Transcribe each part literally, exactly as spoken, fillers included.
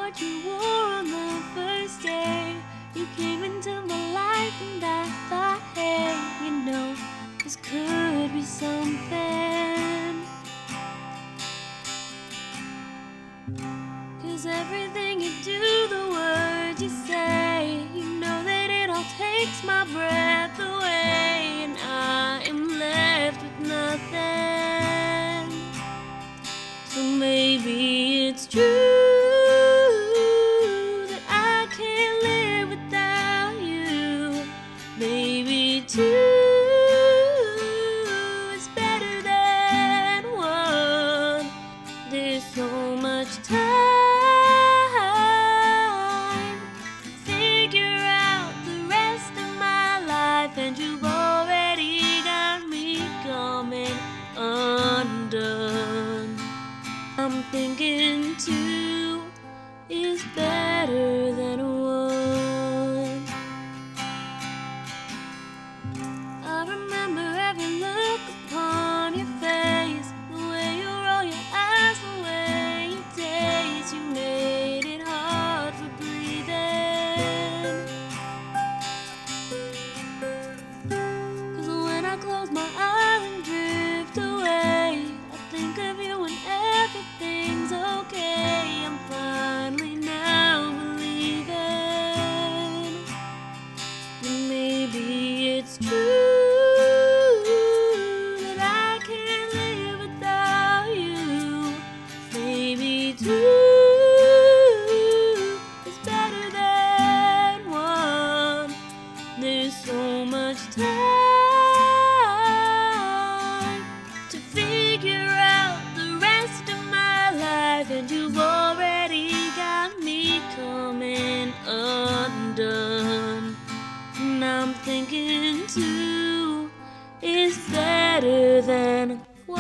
what you wore on the first day you came into my life, and I thought, hey, you know, this could be something. 'Cause everything you do, the words you say, you know that it all takes my breath away, and I am left with nothing. So maybe it's true that I can't live without you. Maybe two is better than one. There's so much time to figure out the rest of my life, and you've already got me coming undone. I'm thinking two is better than one. I remember every look upon your face, the way you roll your eyes, the way you taste. You made it hard for breathing. 'Cause when I close my eyes and drift away, I think of you and everything's okay. I'm finally now believing that maybe it's true that I can't live without you. Maybe two is better than one. There's so much time to figure out the rest of my life, and you've already got me coming undone. And I'm thinking two is better than one.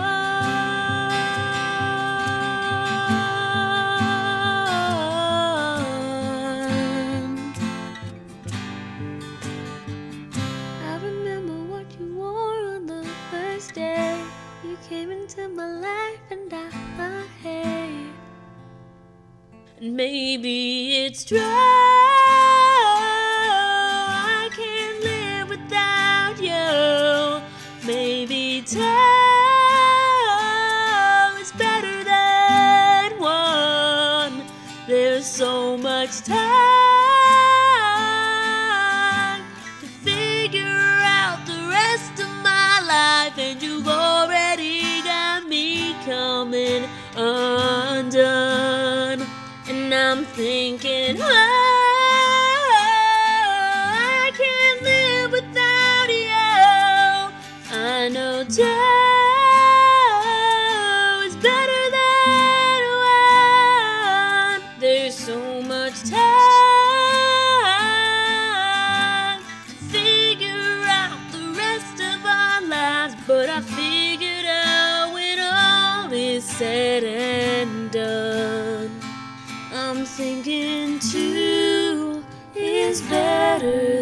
I remember what you wore on the first day you came into my life, and I thought, hey, maybe it's true I can't live without you. Maybe two is better than one. There's so much time to figure out the rest of my life, and you've already got me coming undone. And I'm thinking, oh, I can't live without you. I know two is better than one. There's so much time to figure out the rest of our lives, but I figured out when all is said and done, I'm thinking two is better